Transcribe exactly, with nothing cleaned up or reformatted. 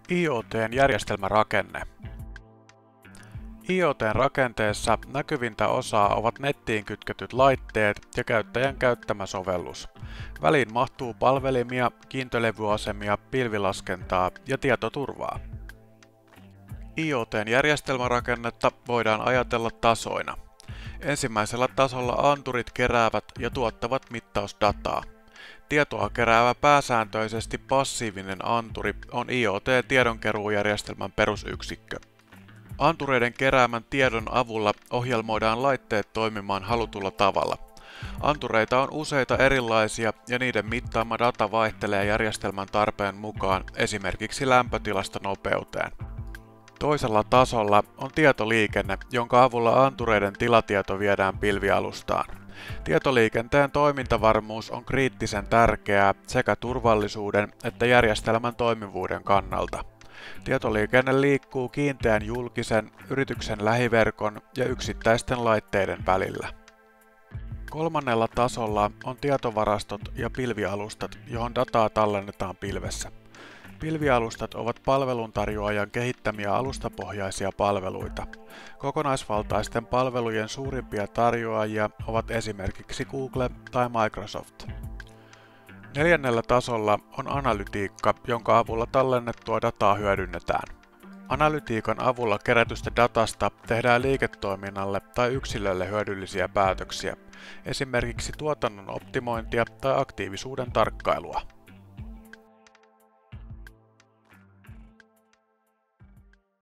I o T:n järjestelmärakenne. I o T:n rakenteessa näkyvintä osaa ovat nettiin kytketyt laitteet ja käyttäjän käyttämä sovellus. Väliin mahtuu palvelimia, kiintölevyasemia, pilvilaskentaa ja tietoturvaa. I o T:n järjestelmärakennetta voidaan ajatella tasoina. Ensimmäisellä tasolla anturit keräävät ja tuottavat mittausdataa. Tietoa keräävä pääsääntöisesti passiivinen anturi on I o T-tiedonkeruujärjestelmän perusyksikkö. Antureiden keräämän tiedon avulla ohjelmoidaan laitteet toimimaan halutulla tavalla. Antureita on useita erilaisia ja niiden mittaama data vaihtelee järjestelmän tarpeen mukaan esimerkiksi lämpötilasta nopeuteen. Toisella tasolla on tietoliikenne, jonka avulla antureiden tilatieto viedään pilvialustaan. Tietoliikenteen toimintavarmuus on kriittisen tärkeää sekä turvallisuuden että järjestelmän toimivuuden kannalta. Tietoliikenne liikkuu kiinteän julkisen, yrityksen lähiverkon ja yksittäisten laitteiden välillä. Kolmannella tasolla on tietovarastot ja pilvialustat, johon dataa tallennetaan pilvessä. Pilvialustat ovat palveluntarjoajan kehittämiä alustapohjaisia palveluita. Kokonaisvaltaisten palvelujen suurimpia tarjoajia ovat esimerkiksi Google tai Microsoft. Neljännellä tasolla on analytiikka, jonka avulla tallennettua dataa hyödynnetään. Analytiikan avulla kerätystä datasta tehdään liiketoiminnalle tai yksilölle hyödyllisiä päätöksiä, esimerkiksi tuotannon optimointia tai aktiivisuuden tarkkailua.